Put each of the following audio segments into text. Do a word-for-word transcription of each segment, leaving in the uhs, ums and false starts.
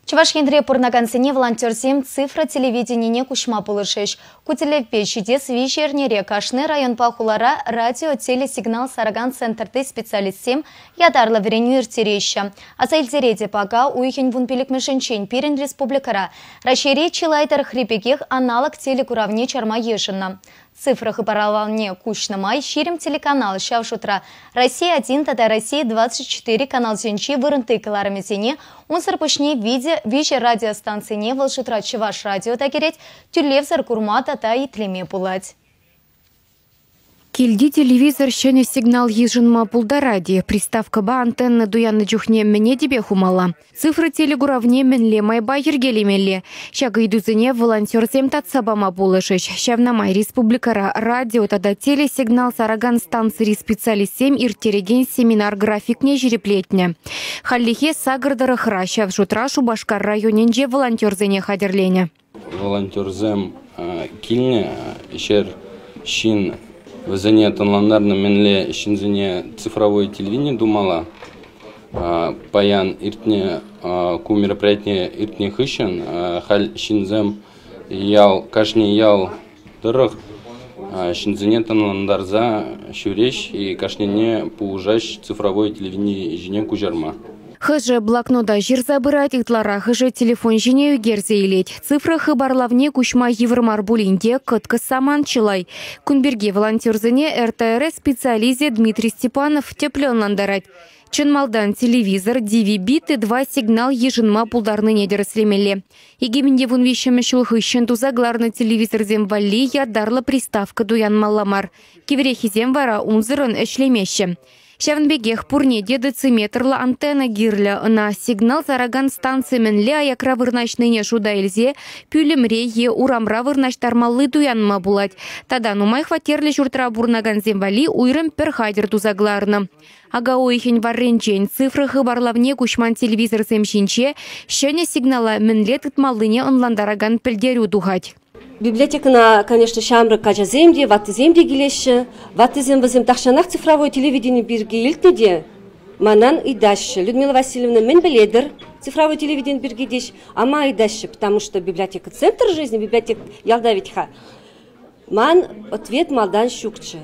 Чувашкендре пурнагансене волонтерсем цифра телевидениене кушма пулышеш. Кутелев печидес вишернере кашны район пахулара радио телесигнал сараган центрты специалистсем ядарлы вереню иртереща. Асайльзереде пага уйхен вунпелик мешенчен пирен республикара. Рашере чилайтар хрипекех аналог телекуравне чарма ешинна. Цифрах и параллелне кучнамай ширим телеканал Шавшутра Россия один, тада Россия двадцать четыре, канал Зенчи вырынты каларамезене, он сарпышне виде виже радиостанции не волшутра Чуваш радио тагереть, тюлевзар курмата та и тлеме пулать. Кильди телевизор шене сигнал ежинма пулдаради. Приставка ба антенна дуянны джухне мене дебе хумала. Цифры телегуравне менле майба ергелемелле. Шага идузыне волонтер зем татсабама пулышыш. Шавнамай республикара радио тада телесигнал сараган станции специалистсем иртереген семинар графикне жереплетне. Халлихе сагырдары хра Шавшутра Шубашкар районенже волонтер зене хадерлене. Волонтер зем кильне шер шин Везене тонландарны менле шинзене цифровое телевидение думала. Паян иртне ку мероприятие иртне хыщен, халь шинзем ял кашне ял дырых, шинзене тонландарза шуреш и кашнене пужаш цифровое телевидение жене кужарма. Хыжы блокнода жир забырать итлара, хыжы телефон жене үгерзе илет. Цифры хыбарлавне кушма еврмар булинде кытка саман чылай. Кунберге волонтерзене эр тэ эр специализе Дмитрий Степанов теплёнландарать. Чынмалдан телевизор, ди ви би, тэ два сигнал ежинма пулдарны недерслемеле. Игеменде вун вещами шулхыщен тузагларны телевизор земвали ядарлы приставка дуян малламар. Киверехи земвара унзырын эшлемеші. Шавнбегех пурне дециметрла антенна гирля на сигнал зараган станции менле аякра вырначныне шуда эльзе пюлемре е урамра вырнаштармаллы дуянма булать. Тада нумай хватерле журтра бурнаган земвали уйрым перхайдер тузагларны. Ага ойхень варренчен цифры хыбарлавне кушман телевизор земшинче шене сигнала менле тытмаллыне онландараган пельдерю духать. Библиотека, конечно, шамры кажаземде, ваттыземде гилеші, ваттызем вазем тахшанах цифровое телевидение бирге илтнеде. Манан и дальше. Людмила Васильевна, мен беледер цифровое телевидение бирге деш, ама и дальше, потому что библиотека центр жизни, библиотека ялдавитха. Ман ответ малдан щукче.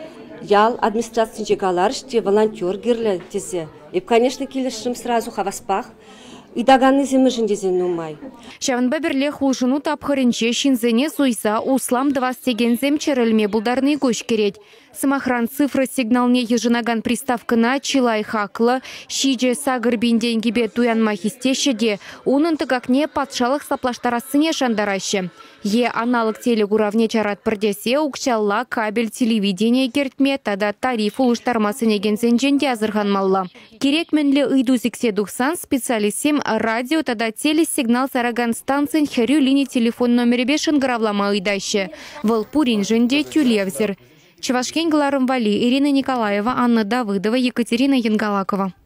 Ял администрации галарште волонтер гирле тезе. И, конечно, килешим сразу хаваспах. И даганы земежин дезен нумай. Шаванба берле хулшыну тапхырынче шинзене суйса услам двастеген зем черельме булдарный гош кереть. Самохран цифры сигналне ежинаган приставкына чилай хакла, шидже сагыр бинденгибе туянма хистешеде, унын тыгакне патшалық саплаштарасыне шандараще. Е аналог телегуравне чарат пырдесе укчалла кабель телевидение кертме тада тариф улыштармасыне гензенженде азырханмалла. Керек менле ыйдузиксе духсан специалистсем радио тада телесигнал сараган станцин херю линии телефон номер бешен гравлама ыйдаще. Выл пурин женде тюлевзер. Чувашкень Галарым Вали, Ирина Николаева, Анна Давыдова, Екатерина Янгалакова.